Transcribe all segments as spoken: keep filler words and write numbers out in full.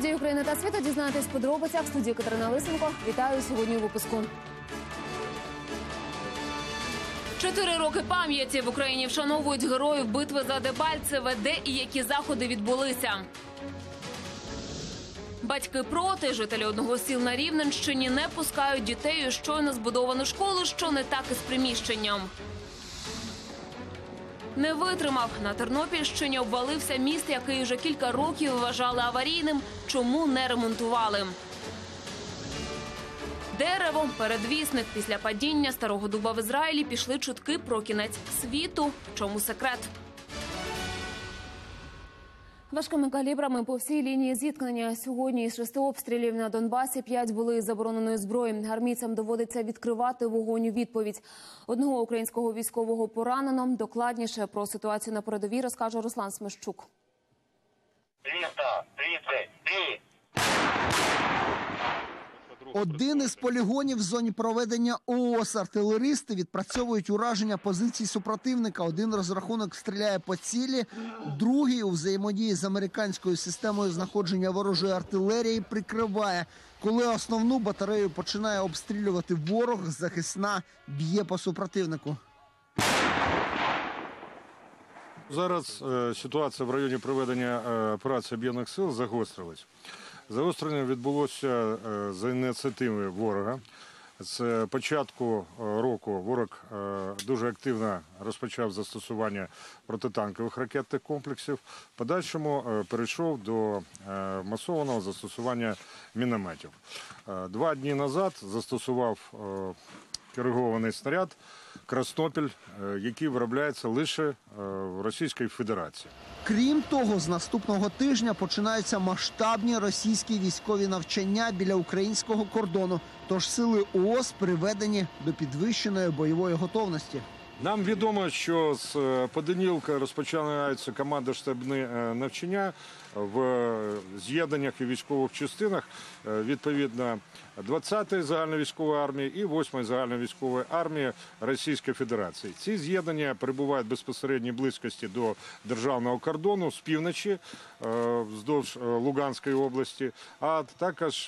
подій України та світу дізнаєтесь в подробицях. В студії Катерина Лисенко. Вітаю сьогодні у випуску. Чотири роки пам'яті в Україні вшановують героїв битви за Дебальцеве, де і які заходи відбулися. Батьки проти. Жителі одного з сіл на Рівненщині не пускають дітей у щойно збудовану школу, що не так із приміщенням. Не витримав. На Тернопільщині обвалився міст, який вже кілька років вважали аварійним. Чому не ремонтували? Дерево – передвісник. Після падіння старого дуба в Ізраїлі пішли чутки про кінець світу. В чому секрет? Важкими калібрами по всій лінії зіткнення. Сьогодні із шести обстрілів на Донбасі п'ять були із забороненої зброї. Армійцям доводиться відкривати вогонь у відповідь. Одного українського військового поранено. Докладніше про ситуацію на передовій розкаже Руслан Смещук. триста тридцять три. Один із полігонів в зоні проведення ООС. Артилеристи відпрацьовують ураження позицій супротивника. Один розрахунок стріляє по цілі, другий у взаємодії з американською системою знаходження ворожої артилерії прикриває. Коли основну батарею починає обстрілювати ворог, захисна б'є по супротивнику. Зараз е, ситуація в районі проведення е, операції об'єднаних сил загострилась. Загострення відбулося е, за ініціативи ворога. З початку року ворог е, дуже активно розпочав застосування протитанкових ракетних комплексів. В подальшому е, перейшов до е, масованого застосування мінометів. Е, два дні назад застосував е, коригований снаряд «Краснопіль», який виробляється лише в Російській Федерації. Крім того, з наступного тижня починаються масштабні російські військові навчання біля українського кордону. Тож сили ООС приведені до підвищеної бойової готовності. Нам відомо, що з понеділка розпочинаються командно-штабні навчання в з'єднаннях і військових частинах, відповідно, двадцятої загальновійськової армії і восьмої загальновійськової армії Російської Федерації. Ці з'єднання перебувають в безпосередній близькості до державного кордону з півночі, вздовж Луганської області, а також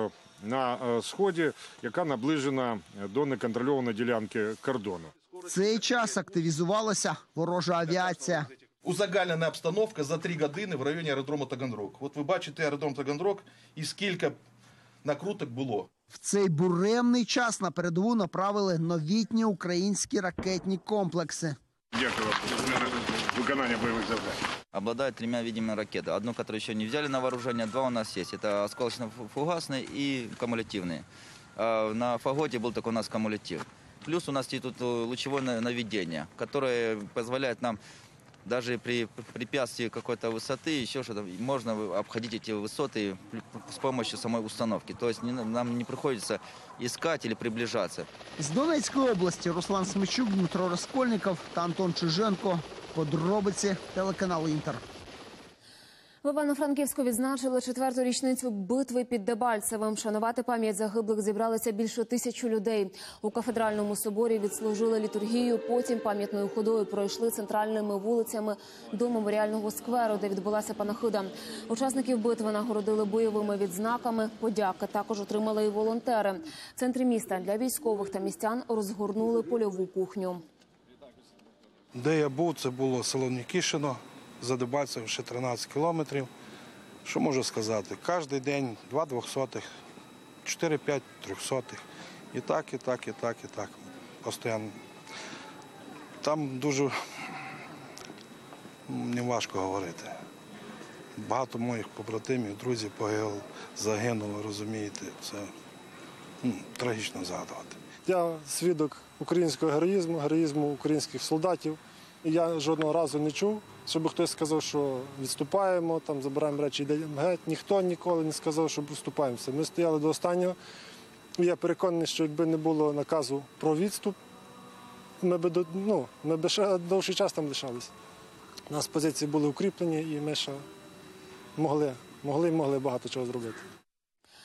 на сході, яка наближена до неконтрольованої ділянки кордону. В цей час активізувалася ворожа авіація. Узагальнена обстановка за три години в районі аеродрому Таганрог. От ви бачите аеродром Таганрог і скільки накруток було. В цей буремний час на передову направили новітні українські ракетні комплекси. Дякую за виконання бойових завдань. Обладает тремя видами ракеты. Одну, которую еще не взяли на вооружение, два у нас есть. Это осколочно-фугасные и кумулятивные. На Фаготе был только у нас кумулятив. Плюс у нас есть тут лучевое наведение, которое позволяет нам даже при препятствии какой-то высоты, еще что-то, можно обходить эти высоты с помощью самой установки. То есть нам не приходится искать или приближаться. З Донецької області Руслан Смещук, Дмитро Раскольников та Антон Чиженко. Подробиці телеканалу «Інтер». В Івано-Франківську відзначили четверту річницю битви під Дебальцевим. Шанувати пам'ять загиблих зібралися більше тисячі людей. У кафедральному соборі відслужили літургію, потім пам'ятною ходою пройшли центральними вулицями до меморіального скверу, де відбулася панахида. Учасників битви нагородили бойовими відзнаками. Подяки також отримали і волонтери. В центрі міста для військових та містян розгорнули польову кухню. Де я був, це було село Нікішино, за Дебальцевим ще тринадцять кілометрів. Що можу сказати? Кожен день два двохсотих, чотири-п'ять трьохсотих. І так, і так, і так, і так. Постійно. Там дуже неважко говорити. Багато моїх побратимів, друзів загинуло, розумієте. Це ну, трагічно згадувати. Я свідок українського героїзму, героїзму українських солдатів. Я жодного разу не чув, щоб хтось сказав, що відступаємо, там, забираємо речі, йдемо геть. Ніхто ніколи не сказав, що відступаємося. Ми стояли до останнього. Я переконаний, що якби не було наказу про відступ, ми б, ну, ми б ще довший час там лишалися. У нас позиції були укріплені і ми ще могли, могли, могли багато чого зробити.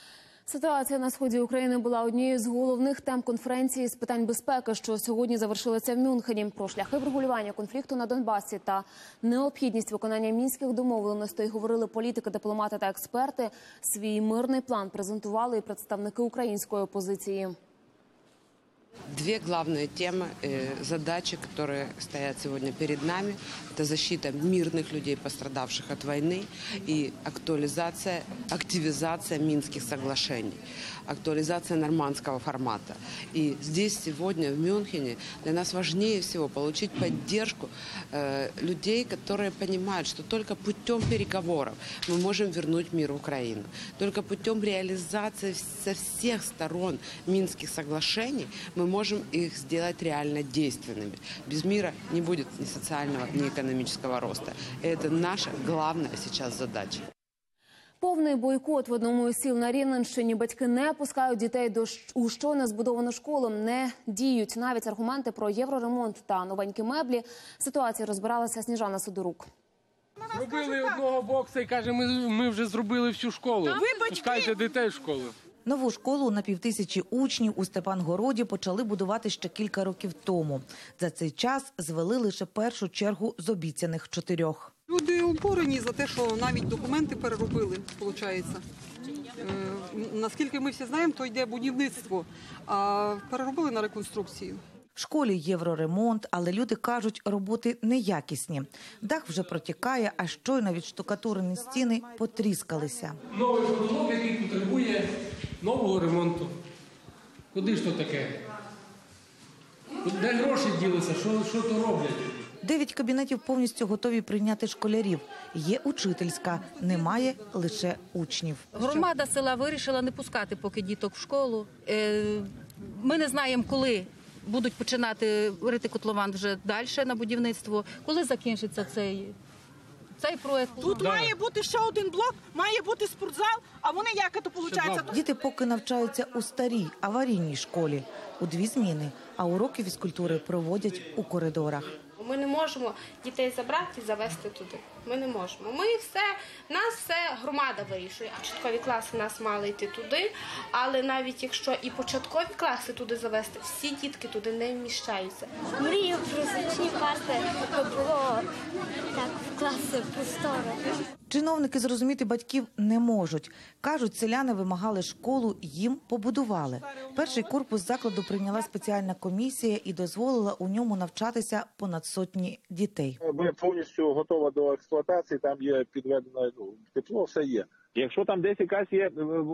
Ситуація на сході України була однією з головних тем конференції з питань безпеки, що сьогодні завершилася в Мюнхені. Про шляхи врегулювання конфлікту на Донбасі та необхідність виконання мінських домовленостей говорили політики, дипломати та експерти. Свій мирний план презентували і представники української опозиції. Две главные темы, э, задачи, которые стоят сегодня перед нами, это защита мирных людей, пострадавших от войны, и актуализация, активизация Минских соглашений, актуализация нормандского формата. И здесь сегодня в Мюнхене для нас важнее всего получить поддержку э, людей, которые понимают, что только путем переговоров мы можем вернуть мир в Украину. Только путем реализации со всех сторон Минских соглашений мы можем их сделать реально действенными. Без мира не будет ни социального, ни экономического роста. И это наша главная сейчас задача. Повний бойкот в одному із сіл на Рівненщині. Батьки не пускають дітей до у щойно збудовану школу, не діють навіть аргументи про євроремонт та новенькі меблі. Ситуація розбиралася Сніжана Сидорук. Зробили одного бокса і каже, ми, ми вже зробили всю школу. Пускайте дітей в школу. Нову школу на півтисячі учнів у Степангороді почали будувати ще кілька років тому. За цей час звели лише першу чергу з обіцяних чотирьох. Люди обурені за те, що навіть документи переробили, виходить. Е, наскільки ми всі знаємо, то йде будівництво, а переробили на реконструкцію. В школі євроремонт, але люди кажуть, роботи неякісні. Дах вже протікає, а щойно відштукатурені стіни потріскалися. Новий будинок, який потребує нового ремонту. Куди ж то таке? Де гроші ділися? Що, що то роблять? Дев'ять кабінетів повністю готові прийняти школярів. Є учительська, немає лише учнів. Громада села вирішила не пускати поки діток в школу. Ми не знаємо, коли будуть починати рити котлован вже далі на будівництво, коли закінчиться цей, цей проєкт. Тут да. Має бути ще один блок, має бути спортзал, а вони як це виходить? Діти поки навчаються у старій аварійній школі у дві зміни, а уроки фізкультури проводять у коридорах. Ми не можемо дітей забрати і завести туди. Ми не можемо. Ми все, нас все громада вирішує. Початкові класи нас мали йти туди, але навіть якщо і початкові класи туди завести, всі дітки туди не вміщаються. Мрію про зручні парти, щоб було так в класи просторо. Чиновники зрозуміти батьків не можуть. Кажуть, селяни вимагали школу, їм побудували. Перший корпус закладу прийняла спеціальна комісія і дозволила у ньому навчатися понад сотні дітей. Ми повністю готова до експлуатації, там є підведено тепло, все є. Якщо там десь якась є,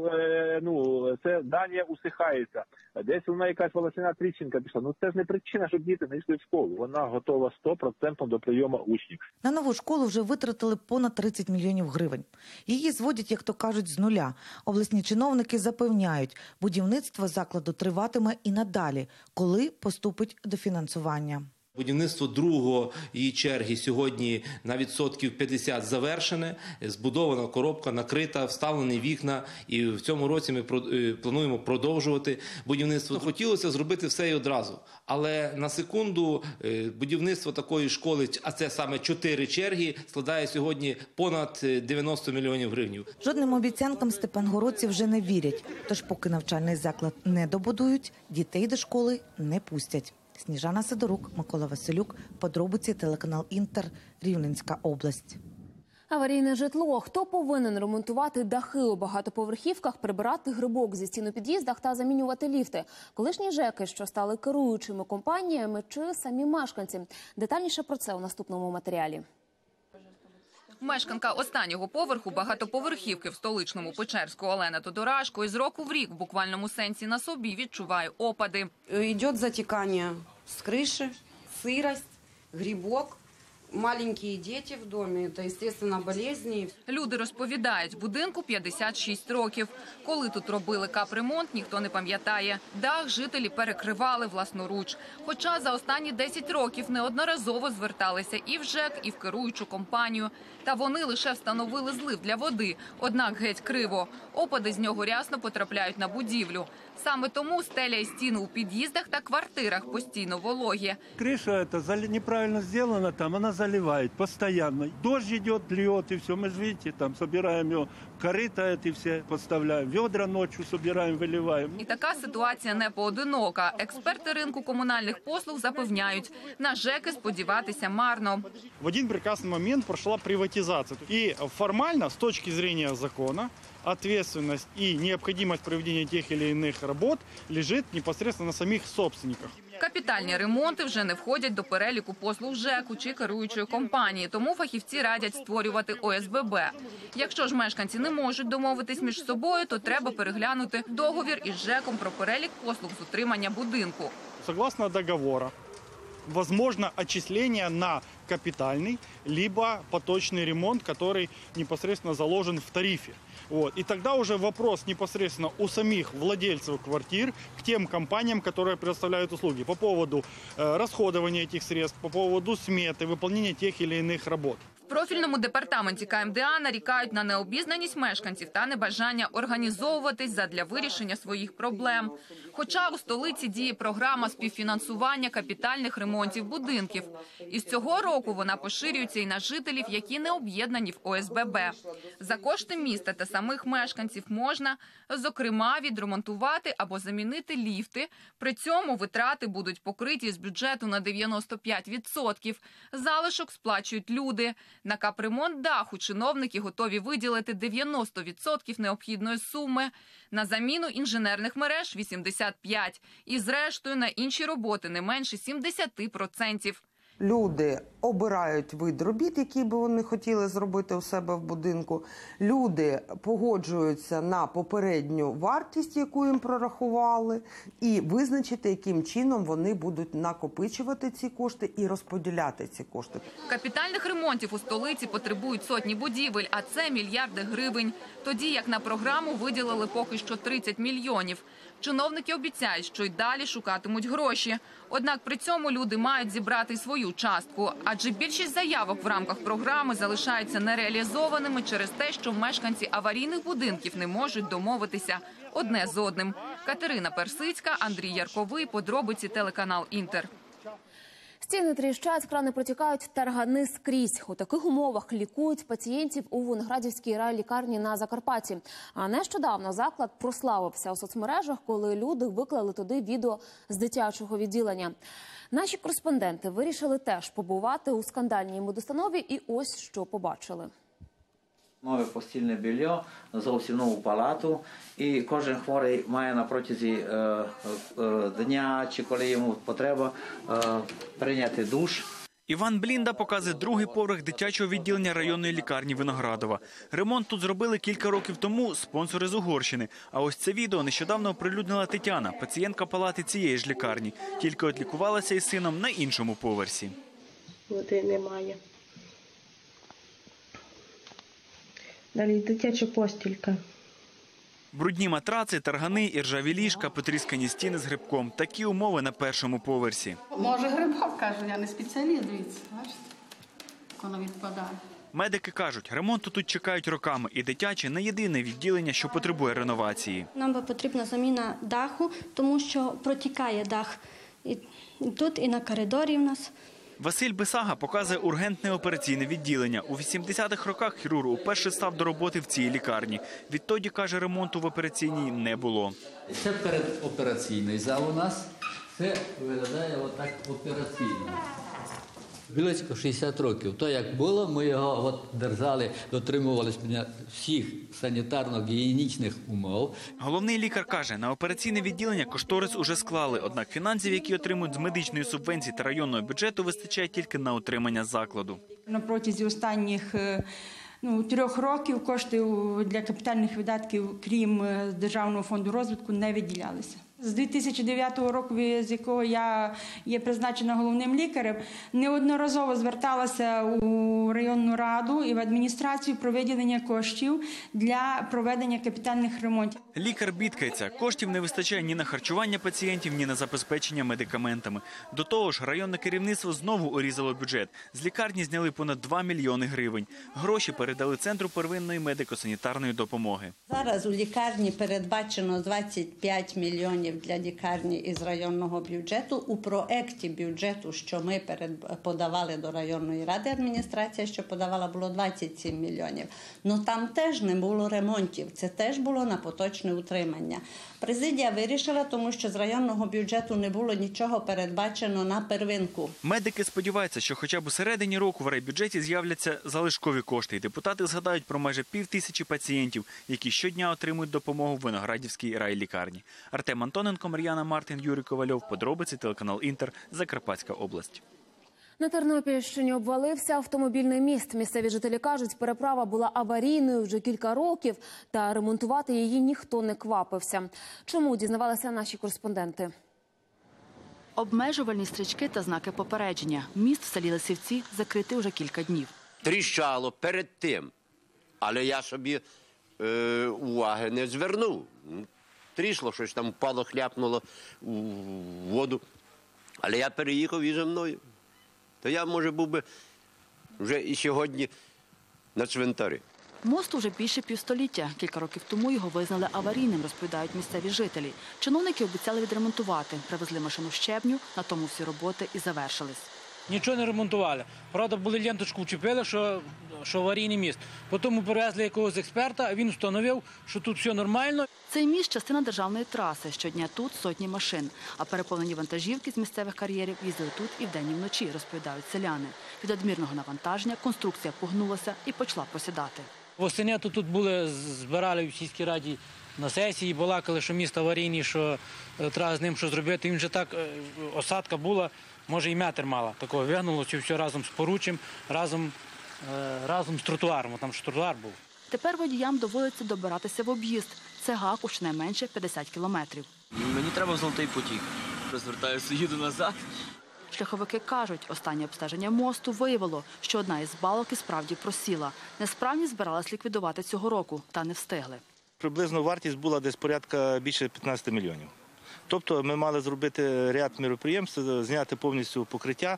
ну, це здання усихається, десь вона якась волосяна тріщинка пішла, ну це ж не причина, щоб діти не йшли в школу. Вона готова сто відсотків до прийому учнів. На нову школу вже витратили понад тридцять мільйонів гривень. Її зводять, як то кажуть, з нуля. Обласні чиновники запевняють, будівництво закладу триватиме і надалі, коли поступить дофінансування. Будівництво другої черги сьогодні на відсотків п'ятдесят завершене, збудована коробка, накрита, вставлені вікна, і в цьому році ми плануємо продовжувати будівництво. Хотілося зробити все і одразу, але на секунду будівництво такої школи, а це саме чотири черги, складає сьогодні понад дев'яносто мільйонів гривень. Жодним обіцянкам степангородці вже не вірять, тож поки навчальний заклад не добудують, дітей до школи не пустять. Сніжана Сидорук, Микола Василюк, подробиці, телеканал Інтер, Рівненська область. Аварійне житло. Хто повинен ремонтувати дахи у багатоповерхівках, прибирати грибок зі стін у під'їздах та замінювати ліфти? Колишні ЖЕКи, що стали керуючими компаніями, чи самі мешканці? Детальніше про це у наступному матеріалі. Мешканка останнього поверху багатоповерхівки в столичному Печерську Олена Тодорашко із року в рік в буквальному сенсі на собі відчуває опади. Йде затікання з криші, сирость, грибок. Маленькі діти в домі, це, звісно, болезні. Люди розповідають, будинку п'ятдесят шість років. Коли тут робили капремонт, ніхто не пам'ятає. Дах жителі перекривали власноруч. Хоча за останні десять років неодноразово зверталися і в ЖЕК, і в керуючу компанію. Та вони лише встановили злив для води, однак геть криво. Опади з нього рясно потрапляють на будівлю. Саме тому стеля і стіни у під'їздах та квартирах постійно вологі. Криша неправильно зроблена, там вона заливает постоянно. Дождь идет, льет, и все. Мы же, видите, там собираем его, корыто эти все подставляем, ведра ночью собираем, выливаем. І така ситуація не поодинока. Експерти ринку комунальних послуг запевняють, на ЖЕКи сподіватися марно. В один прекрасный момент прошла приватизация. И формально, с точки зрения закона, ответственность и необходимость проведения тех или иных работ лежит непосредственно на самих собственниках. Капітальні ремонти вже не входять до переліку послуг ЖЕКу чи керуючої компанії, тому фахівці радять створювати О С Б Б. Якщо ж мешканці не можуть домовитись між собою, то треба переглянути договір із ЖЕКом про перелік послуг з утримання будинку. Согласно договора, возможно отчисление на капитальный либо поточный ремонт, который непосредственно заложен в тарифе. Вот. И тогда уже вопрос непосредственно у самих владельцев квартир к тем компаниям, которые предоставляют услуги по поводу э, расходования этих средств, по поводу сметы, выполнения тех или иных работ. В профільному департаменті К М Д А нарікають на необізнаність мешканців та небажання організовуватись задля вирішення своїх проблем. Хоча у столиці діє програма співфінансування капітальних ремонтів будинків. Із цього року вона поширюється і на жителів, які не об'єднані в О С Б Б. За кошти міста та самих мешканців можна, зокрема, відремонтувати або замінити ліфти. При цьому витрати будуть покриті з бюджету на дев'яносто п'ять відсотків. Залишок сплачують люди. На капремонт даху чиновники готові виділити дев'яносто відсотків необхідної суми, на заміну інженерних мереж – вісімдесят п'ять відсотків і зрештою на інші роботи не менше сімдесят відсотків. Люди обирають вид робіт, які би вони хотіли зробити у себе в будинку. Люди погоджуються на попередню вартість, яку їм прорахували, і визначити, яким чином вони будуть накопичувати ці кошти і розподіляти ці кошти. Капітальних ремонтів у столиці потребують сотні будівель, а це мільярди гривень. Тоді як на програму виділили поки що тридцять мільйонів. Чиновники обіцяють, що й далі шукатимуть гроші. Однак при цьому люди мають зібрати свою частку. Адже більшість заявок в рамках програми залишаються нереалізованими через те, що мешканці аварійних будинків не можуть домовитися одне з одним. Катерина Персицька, Андрій Ярковий, подробиці, телеканал «Інтер». Стіни тріщать, крани протікають, таргани скрізь. У таких умовах лікують пацієнтів у Виноградівській райлікарні на Закарпатті. А нещодавно заклад прославився у соцмережах, коли люди виклали туди відео з дитячого відділення. Наші кореспонденти вирішили теж побувати у скандальній медустанові і ось що побачили. Нове постільне белье, зовсім нову палату, і кожен хворий має на протязі е, е, дня чи коли йому потреба е, прийняти душ. Іван Блінда показує другий поверх дитячого відділення районної лікарні Виноградова. Ремонт тут зробили кілька років тому спонсори з Угорщини. А ось це відео нещодавно оприлюднила Тетяна, пацієнтка палати цієї ж лікарні. Тільки от лікувалася із сином на іншому поверсі. Води немає. Далі дитяча постілька. Брудні матраци, таргани, іржаві ліжка, потріскані стіни з грибком. Такі умови на першому поверсі. Може грибок, кажу, я не спеціаліст, дивіться, бачите, як воно відпадає. Медики кажуть, ремонту тут чекають роками, і дитяче не єдине відділення, що потребує реновації. Нам би потрібна заміна даху, тому що протікає дах і тут, і на коридорі в нас. Василь Бесага показує ургентне операційне відділення. У вісімдесятих роках хірург уперше став до роботи в цій лікарні. Відтоді, каже, ремонту в операційній не було. Це передопераційний зал у нас. Це виглядає отак операційно. Близько шістдесят років. То як було, ми його от держали, дотримувалися всіх санітарно-гігієнічних умов. Головний лікар каже, на операційне відділення кошторис уже склали, однак фінансів, які отримують з медичної субвенції та районного бюджету, вистачає тільки на утримання закладу. На протязі останніх ну, трьох років кошти для капітальних видатків, крім Державного фонду розвитку, не виділялися. З дві тисячі дев'ятого року, з якого я є призначена головним лікарем, неодноразово зверталася у районну раду і в адміністрацію про виділення коштів для проведення капітальних ремонтів. Лікар бідкається. Коштів не вистачає ні на харчування пацієнтів, ні на забезпечення медикаментами. До того ж, районне керівництво знову урізало бюджет. З лікарні зняли понад два мільйони гривень. Гроші передали Центру первинної медико-санітарної допомоги. Зараз у лікарні передбачено двадцять п'ять мільйонів мільйонів для лікарні із районного бюджету. У проекті бюджету, що ми перед, подавали до районної ради, адміністрація, що подавала, було двадцять сім мільйонів. Ну там теж не було ремонтів, це теж було на поточне утримання. Президія вирішила, тому що з районного бюджету не було нічого передбачено на первинку. Медики сподіваються, що хоча б у середині року в райбюджеті з'являться залишкові кошти. І депутати згадають про майже пів тисячі пацієнтів, які щодня отримують допомогу в Виноградівській райлікарні. Артем Антоненко, Мар'яна Мартин, Юрій Ковальов. Подробиці, телеканал «Інтер», Закарпатська область. На Тернопільщині обвалився автомобільний міст. Місцеві жителі кажуть, переправа була аварійною вже кілька років, та ремонтувати її ніхто не квапився. Чому, дізнавалися наші кореспонденти. Обмежувальні стрічки та знаки попередження. Міст в селі Лисівці закритий уже кілька днів. Тріщало перед тим, але я собі е, уваги не звернув. Трісло, щось там впало, хляпнуло у воду, але я переїхав і за мною. То я, може, був би вже і сьогодні на цвинтарі. Мосту вже більше півстоліття. Кілька років тому його визнали аварійним, розповідають місцеві жителі. Чиновники обіцяли відремонтувати. Привезли машину щебню, на тому всі роботи і завершились. Нічого не ремонтували. Правда, були ленточку вчепили, що, що аварійний міст. Потім привезли якогось експерта, а він встановив, що тут все нормально. Цей міст – частина державної траси. Щодня тут сотні машин. А переповнені вантажівки з місцевих кар'єрів їздили тут і вдень, і вночі, розповідають селяни. Від надмірного навантаження конструкція погнулася і почала просідати. Восени тут були, збирали в сільській раді на сесії, балакали, що міст аварійний, що треба з ним що зробити. Він вже так, осадка була, може і метр мала. Такого вигнуло, чи все разом з поруччям, разом, разом з тротуаром, там ж тротуар був. Тепер водіям доводиться добиратися в об'їзд. Це гак у щонайменше п'ятдесят кілометрів. Мені треба в Золотий потік. Розвертаюся, їду назад. Шляховики кажуть, останнє обстеження мосту виявило, що одна із балок і справді просіла. Несправність збирались ліквідувати цього року, та не встигли. Приблизно вартість була десь порядка більше п'ятнадцяти мільйонів. Тобто ми мали зробити ряд міроприємств, зняти повністю покриття,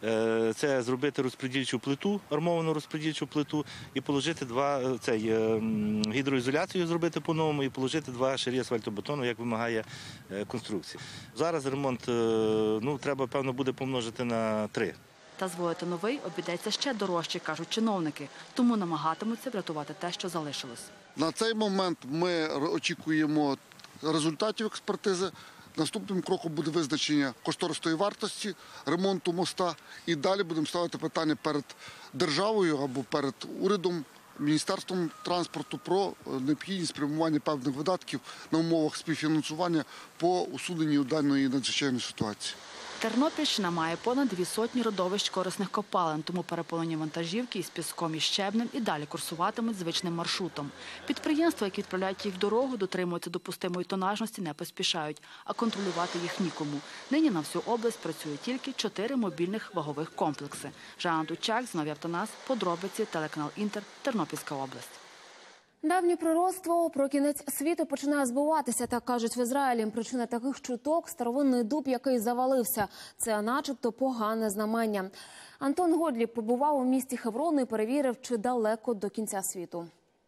це зробити розподільчу плиту, армовану розподільчу плиту і положити два, цей, гідроізоляцію зробити по-новому і положити два шарі асфальтобетону, як вимагає конструкція. Зараз ремонт, ну, треба, певно, буде помножити на три. Та зводити новий обійдеться ще дорожче, кажуть чиновники, тому намагатимуться врятувати те, що залишилось. На цей момент ми очікуємо результатів експертизи. Наступним кроком буде визначення кошторисної вартості ремонту моста. І далі будемо ставити питання перед державою або перед урядом, Міністерством транспорту про необхідність спрямування певних видатків на умовах співфінансування по усуненню даної надзвичайної ситуації. Тернопільщина має понад дві сотні родовищ корисних копалин, тому переповнені вантажівки із піском і щебнем і далі курсуватимуть звичним маршрутом. Підприємства, які відправляють їх в дорогу, дотримуються допустимої тонажності, не поспішають, а контролювати їх нікому. Нині на всю область працює тільки чотири мобільних вагових комплекси. Жанна Дучак, Зиновій Автонас, подробиці, телеканал «Інтер», Тернопільська область. Давнє пророцтво про кінець світу починає збуватися, так кажуть в Ізраїлі. Причина таких чуток – старовинний дуб, який завалився. Це начебто погане знамення. Антон Годліб побував у місті Хеврон і перевірив, чи далеко до кінця світу.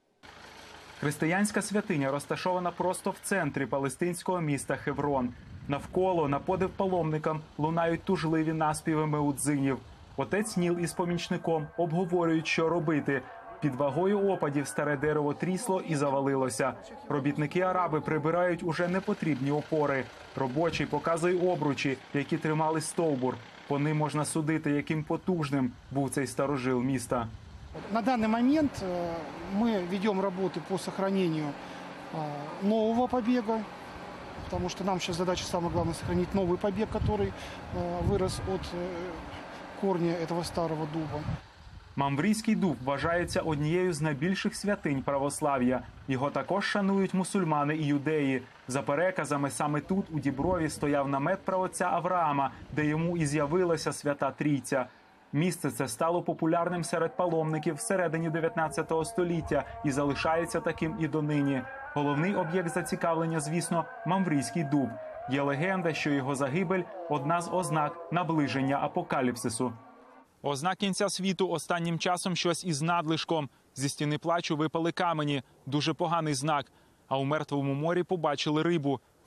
Християнська святиня розташована просто в центрі палестинського міста Хеврон. Навколо, на подив паломникам, лунають тужливі наспіви меудзинів. Отець Ніл із помічником обговорюють, що робити. Під вагою опадів старе дерево трісло і завалилося. Робітники-араби прибирають уже непотрібні опори. Робочий показує обручі, які тримали стовбур. По ним можна судити, яким потужним був цей старожил міста. На данный момент мы ведем работы по сохранению нового побега, потому что нам сейчас задача самое главное сохранить новый побег, который вырос от корня этого старого дуба. Мамврійський дуб вважається однією з найбільших святинь православ'я. Його також шанують мусульмани і юдеї. За переказами, саме тут, у Діброві, стояв намет праотця Авраама, де йому і з'явилася Свята Трійця. Місце це стало популярним серед паломників всередині дев'ятнадцятого століття і залишається таким і донині. Головний об'єкт зацікавлення, звісно, Мамврійський дуб. Є легенда, що його загибель – одна з ознак наближення апокаліпсису. Ознак кінця світу останнім часом щось із надлишком. Зі стіни плачу випали камені. Дуже поганий знак. А у Мертвому морі побачили рибу.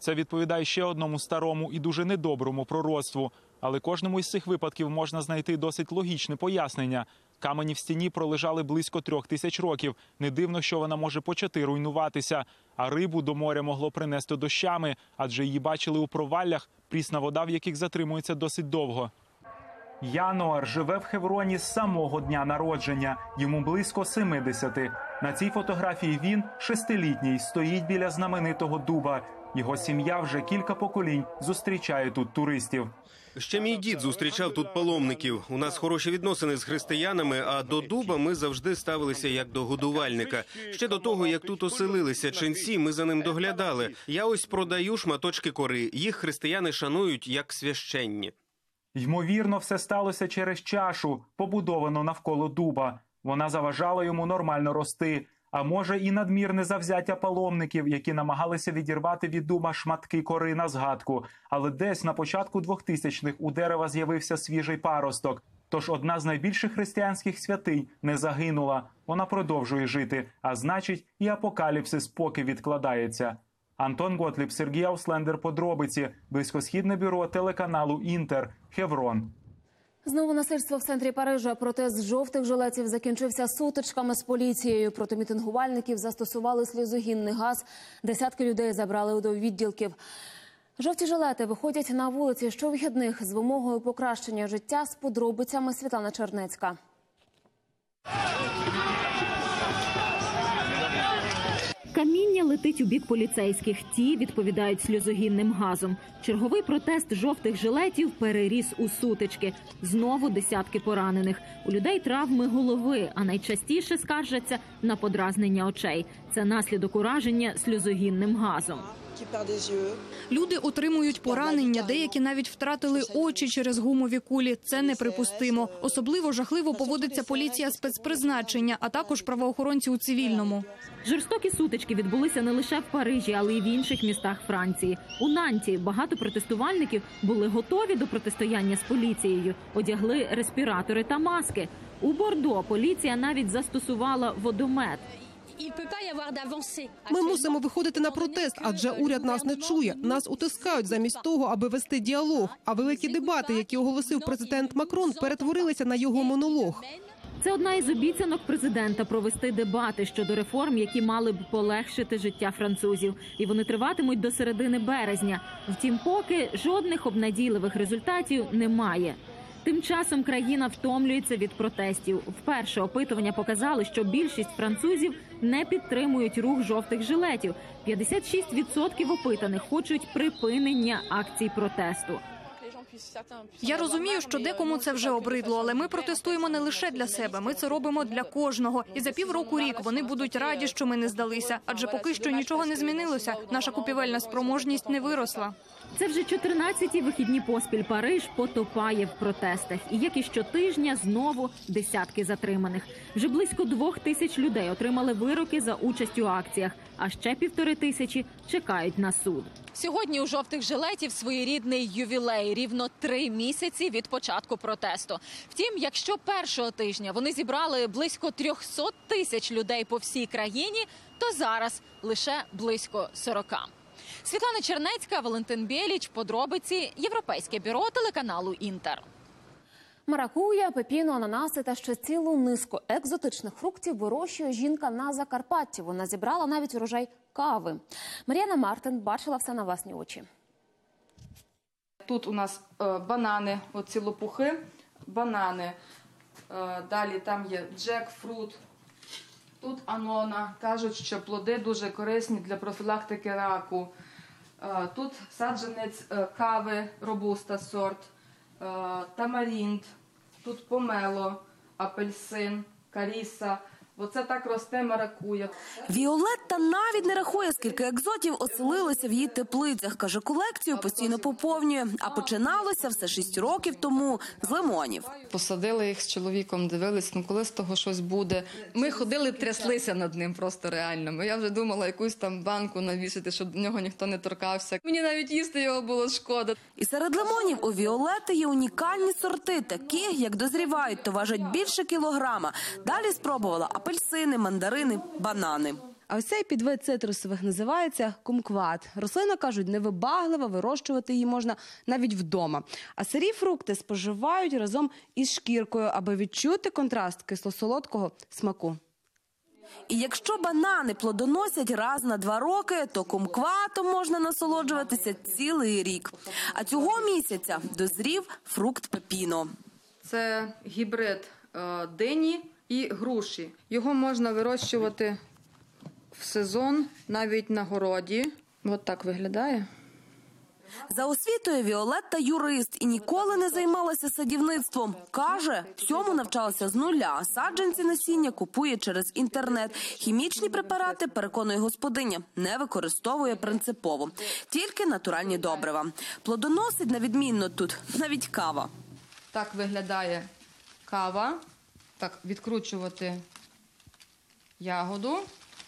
Це відповідає ще одному старому і дуже недоброму пророцтву. Але кожному із цих випадків можна знайти досить логічне пояснення. Камені в стіні пролежали близько трьох тисяч років. Не дивно, що вона може почати руйнуватися. А рибу до моря могло принести дощами, адже її бачили у проваллях, прісна вода в яких затримується досить довго. Януар живе в Хевроні з самого дня народження. Йому близько семидесяти. На цій фотографії він, шестилітній, стоїть біля знаменитого дуба. Його сім'я вже кілька поколінь зустрічає тут туристів. Ще мій дід зустрічав тут паломників. У нас хороші відносини з християнами, а до дуба ми завжди ставилися як до годувальника. Ще до того, як тут оселилися ченці, ми за ним доглядали. Я ось продаю шматочки кори. Їх християни шанують як священні. Ймовірно, все сталося через чашу, побудовану навколо дуба. Вона заважала йому нормально рости. А може і надмірне завзяття паломників, які намагалися відірвати від дуба шматки кори на згадку. Але десь на початку двохтисячних у дерева з'явився свіжий паросток. Тож одна з найбільших християнських святинь не загинула. Вона продовжує жити, а значить і апокаліпсис поки відкладається. Антон Готліб, Сергій Ауслендер, подробиці. Близькосхідне бюро телеканалу «Інтер», Хеврон. Знову насильство в центрі Парижа. Протест жовтих жилетів закінчився сутичками з поліцією. Проти мітингувальників застосували сльозогінний газ. Десятки людей забрали до відділків. Жовті жилети виходять на вулиці щовихідних з вимогою покращення життя. З подробицями Світлана Чернецька. Каміння летить у бік поліцейських. Ті відповідають сльозогінним газом. Черговий протест жовтих жилетів переріс у сутички. Знову десятки поранених. У людей травми голови, а найчастіше скаржаться на подразнення очей. Це наслідок ураження сльозогінним газом. Люди отримують поранення, деякі навіть втратили очі через гумові кулі. Це неприпустимо. Особливо жахливо поводиться поліція спецпризначення, а також правоохоронці у цивільному. Жорстокі сутички відбулися не лише в Парижі, але й в інших містах Франції. У Нанті багато протестувальників були готові до протистояння з поліцією, одягли респіратори та маски. У Бордо поліція навіть застосувала водомет. Ми мусимо виходити на протест, адже уряд нас не чує. Нас утискають замість того, аби вести діалог. А великі дебати, які оголосив президент Макрон, перетворилися на його монолог. Це одна із обіцянок президента – провести дебати щодо реформ, які мали б полегшити життя французів. І вони триватимуть до середини березня. Втім, поки жодних обнадійливих результатів немає. Тим часом країна втомлюється від протестів. Вперше опитування показали, що більшість французів не підтримують рух жовтих жилетів. п'ятдесят шість відсотків опитаних хочуть припинення акцій протесту. Я розумію, що декому це вже обридло, але ми протестуємо не лише для себе, ми це робимо для кожного. І за півроку-рік вони будуть раді, що ми не здалися, адже поки що нічого не змінилося, наша купівельна спроможність не виросла. Це вже чотирнадцяті вихідні поспіль Париж потопає в протестах. І як і щотижня, знову десятки затриманих. Вже близько двох тисяч людей отримали вироки за участь у акціях, а ще півтори тисячі чекають на суд. Сьогодні у жовтих жилетів своєрідний ювілей – рівно три місяці від початку протесту. Втім, якщо першого тижня вони зібрали близько трьохсот тисяч людей по всій країні, то зараз лише близько сорока. Світлана Чернецька, Валентин Біліч, подробиці, Європейське бюро телеканалу «Інтер». Маракуя, пепіно, ананаси та ще цілу низку екзотичних фруктів вирощує жінка на Закарпатті. Вона зібрала навіть урожай кави. Мар'яна Мартин бачила все на власні очі. Тут у нас е, банани, оці лопухи, банани. Е, далі там є джекфрут. Тут анона. Кажуть, що плоди дуже корисні для профілактики раку. Е, тут саджанець е, кави, робуста сорт. Тамарінд, тут помело, апельсин, каріса. Оце так росте маракуя. Віолетта навіть не рахує, скільки екзотів оселилося в її теплицях. Каже, колекцію постійно поповнює. А починалося все шість років тому з лимонів. Посадили їх з чоловіком, дивилися, ну коли з того щось буде. Ми ходили, тряслися над ним просто реально. Я вже думала якусь там банку навісити, щоб до нього ніхто не торкався. Мені навіть їсти його було шкода. І серед лимонів у Віолетти є унікальні сорти, такі, як дозрівають, то важать більше кілограма. Далі спробувала апельсини, мандарини, банани. А ось цей підвид цитрусових називається кумкват. Рослина, кажуть, невибаглива, вирощувати її можна навіть вдома. А сирі фрукти споживають разом із шкіркою, аби відчути контраст кисло-солодкого смаку. І якщо банани плодоносять раз на два роки, то кумкватом можна насолоджуватися цілий рік. А цього місяця дозрів фрукт пепіно. Це гібрид е, дині і груші. Його можна вирощувати в сезон, навіть на городі. Ось так виглядає. За освітою Віолетта юрист і ніколи не займалася садівництвом. Каже, всьому навчалася з нуля, а саджанці насіння купує через інтернет. Хімічні препарати, переконує господиня, не використовує принципово. Тільки натуральні добрива. Плодоносить на відмінно тут навіть кава. Так виглядає кава. Так, відкручувати ягоду.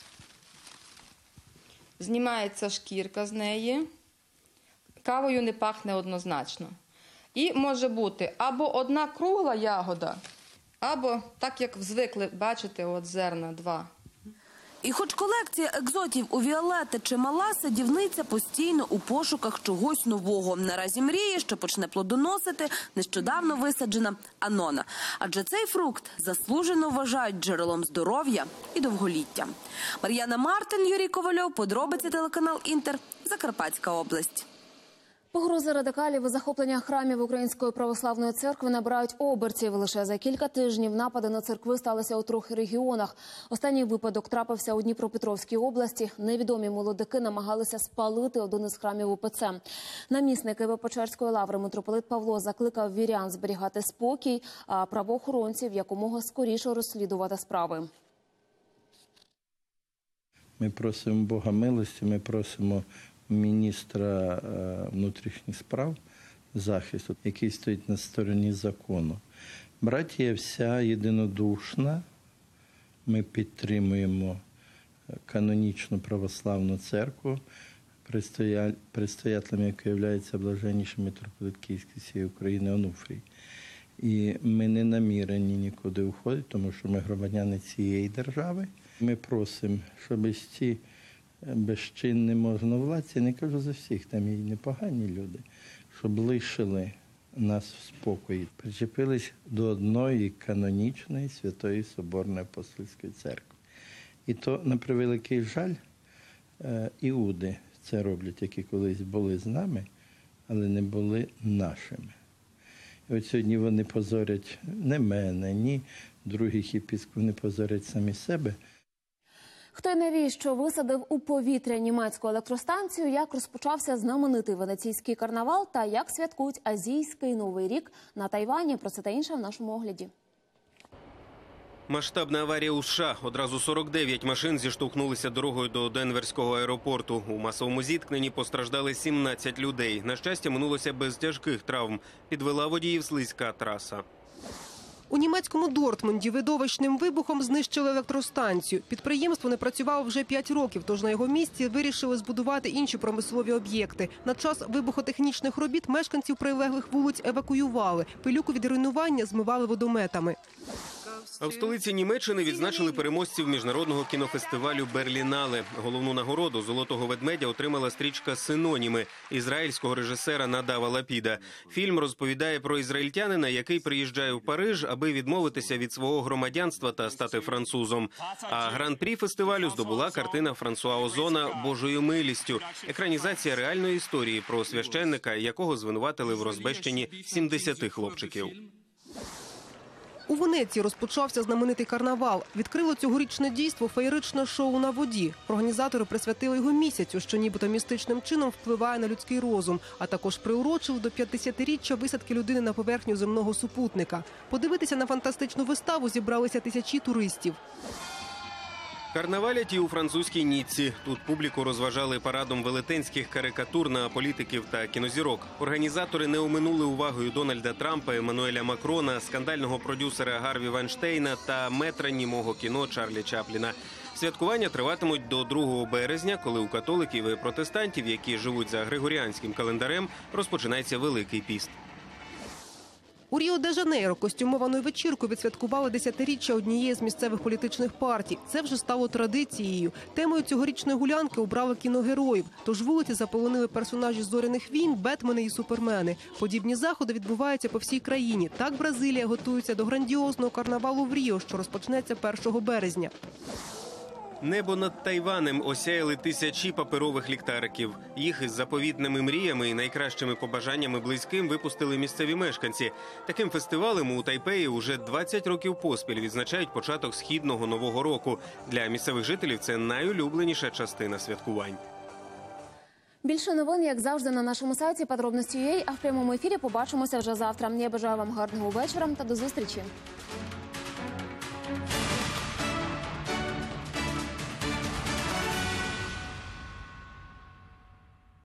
Знімається шкірка з неї. Кавою не пахне однозначно. І може бути або одна кругла ягода, або так, як звикли, бачите, от зерна два. І хоч колекція екзотів у Віолетти чимала, садівниця постійно у пошуках чогось нового. Наразі мріє, що почне плодоносити нещодавно висаджена анона. Адже цей фрукт заслужено вважають джерелом здоров'я і довголіття. Мар'яна Мартин, Юрій Ковальов, подробиці телеканал «Інтер», Закарпатська область. Погрози радикалів і захоплення храмів Української православної церкви набирають обертів. Лише за кілька тижнів напади на церкви сталися у трьох регіонах. Останній випадок трапився у Дніпропетровській області. Невідомі молодики намагалися спалити один із храмів УПЦ. Намісник Києво-Печерської лаври митрополит Павло закликав вірян зберігати спокій, а правоохоронців якомога скоріше розслідувати справи. Ми просимо Бога милості, ми просимо міністра внутрішніх справ захисту, який стоїть на стороні закону. Братія вся єдинодушна. Ми підтримуємо канонічну православну церкву, предстоятелем якої є блаженніший митрополит Київський всієї України Онуфрій. І ми не намірені нікуди уходити, тому що ми громадяни цієї держави. Ми просимо, щоб ці безчинні можновладці, не кажу за всіх, там і непогані люди, щоб лишили нас в спокої, причепились до одної канонічної Святої Соборної Апостольської церкви. І то, на превеликий жаль, іуди це роблять, які колись були з нами, але не були нашими. І от сьогодні вони позорять не мене, ні других єпископів, вони позорять самі себе. Хто й навіщо висадив у повітря німецьку електростанцію, як розпочався знаменитий венеційський карнавал та як святкують азійський Новий рік на Тайвані. Про це та інше в нашому огляді. Масштабна аварія у США. Одразу сорок дев'ять машин зіштовхнулися дорогою до Денверського аеропорту. У масовому зіткненні постраждали сімнадцять людей. На щастя, минулося без тяжких травм. Підвела водіїв слизька траса. У німецькому Дортмунді видовищним вибухом знищили електростанцію. Підприємство не працювало вже п'ять років, тож на його місці вирішили збудувати інші промислові об'єкти. На час вибухотехнічних робіт мешканців прилеглих вулиць евакуювали. Пилюку від руйнування змивали водометами. А в столиці Німеччини відзначили переможців міжнародного кінофестивалю «Берлінале». Головну нагороду «Золотого ведмедя» отримала стрічка «Синоніми» ізраїльського режисера Надава Лапіда. Фільм розповідає про ізраїльтянина, який приїжджає в Париж, аби відмовитися від свого громадянства та стати французом. А гран-прі фестивалю здобула картина Франсуа Озона «Божою милістю». Екранізація реальної історії про священника, якого звинуватили в розбещенні сімдесяти хлопчиків. У Венеції розпочався знаменитий карнавал. Відкрило цьогорічне дійство феєричне шоу на воді. Організатори присвятили його місяцю, що нібито містичним чином впливає на людський розум, а також приурочив до п'ятдесятиріччя висадки людини на поверхню земного супутника. Подивитися на фантастичну виставу зібралися тисячі туристів. Карнавалять і у французькій Ніцці. Тут публіку розважали парадом велетенських карикатур на політиків та кінозірок. Організатори не оминули увагою Дональда Трампа, Еммануеля Макрона, скандального продюсера Гарві Вайнштейна та метра німого кіно Чарлі Чапліна. Святкування триватимуть до другого березня, коли у католиків і протестантів, які живуть за григоріанським календарем, розпочинається Великий піст. У Ріо-де-Жанейро костюмованою вечіркою відсвяткували десятиріччя однієї з місцевих політичних партій. Це вже стало традицією. Темою цьогорічної гулянки обрали кіногероїв. Тож вулиці заполонили персонажі зоряних війн, Бетмени і Супермени. Подібні заходи відбуваються по всій країні. Так Бразилія готується до грандіозного карнавалу в Ріо, що розпочнеться першого березня. Небо над Тайванем осяяли тисячі паперових ліхтариків. Їх із заповітними мріями і найкращими побажаннями близьким випустили місцеві мешканці. Таким фестивалем у Тайпеї уже двадцять років поспіль відзначають початок східного Нового року. Для місцевих жителів це найулюбленіша частина святкувань. Більше новин, як завжди, на нашому сайті подробності.ua, а в прямому ефірі побачимося вже завтра. Я бажаю вам гарного вечора та до зустрічі.